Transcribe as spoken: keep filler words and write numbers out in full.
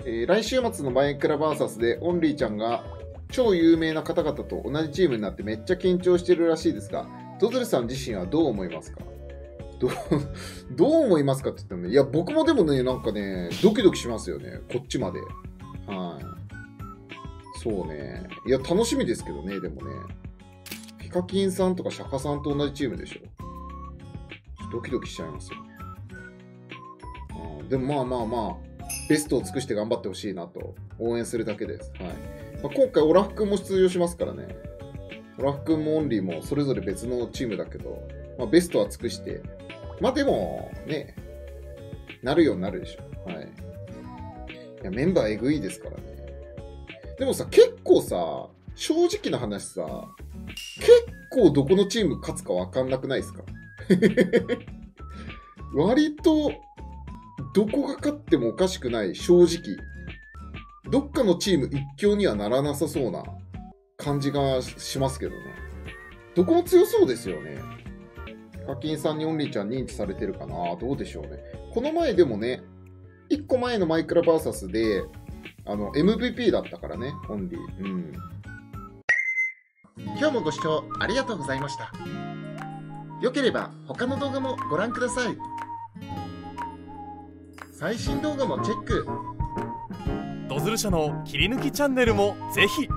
えー、来週末のマイクラバーサスでオンリーちゃんが超有名な方々と同じチームになってめっちゃ緊張してるらしいですが、ドズルさん自身はどう思いますか？どう、どう思いますかって言ってもね、いや、僕もでもね、なんかね、ドキドキしますよね、こっちまで。はい。そうね。いや、楽しみですけどね、でもね。ヒカキンさんとかシャカさんと同じチームでしょ。ドキドキしちゃいますよね。うん、でもまあまあまあ、ベストを尽くして頑張ってほしいなと応援するだけです。はい。まあ、今回、オラフ君も出場しますからね。オラフ君もオンリーもそれぞれ別のチームだけど、まあ、ベストは尽くして、まあでも、ね、なるようになるでしょ。はい。いや、メンバーえぐいですからね。でもさ、結構さ、正直な話さ、結構どこのチーム勝つか分かんなくないですか？割と、どこが勝ってもおかしくない、正直。どっかのチーム一強にはならなさそうな感じがしますけどね。どこも強そうですよね。課金さんにオンリーちゃん認知されてるかな？どうでしょうね。この前でもね、いっこまえのマイクラバーサスで、あの、エムブイピー だったからね、オンリー。うん。今日もご視聴ありがとうございました。よければ他の動画もご覧ください。最新動画もチェック。 ドズル社の切り抜きチャンネルもぜひ